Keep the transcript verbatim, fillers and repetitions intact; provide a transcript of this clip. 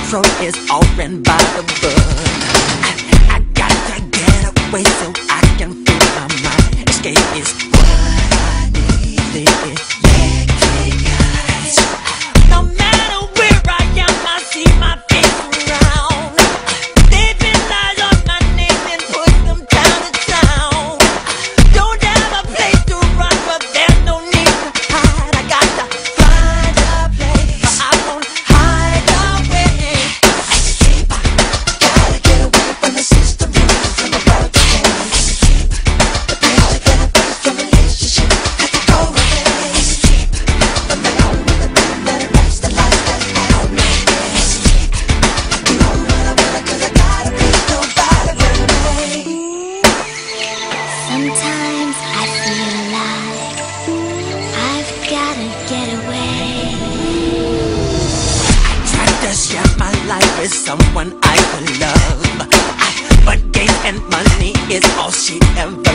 control is all ran by the blood. I, I got to get away so I can free my mind. Escape is what I need. Yeah, guys. No matter where I am, I see my face around. They've been lies on my name and put them down to town. Don't have a place to run, but there's no need to hide. I got to find a place, but I won't hide away. Escape, I gotta get away from the system, from the world to escape. But they all get away from relationship, had to go away. Escape, from the home with the thing that arrests the life that's out me. Escape, you don't wanna wanna cause I gotta be nobody but me. Sometimes I feel like I've gotta get away. I tried to share my life with someone I could love, I, but gain and money is all she ever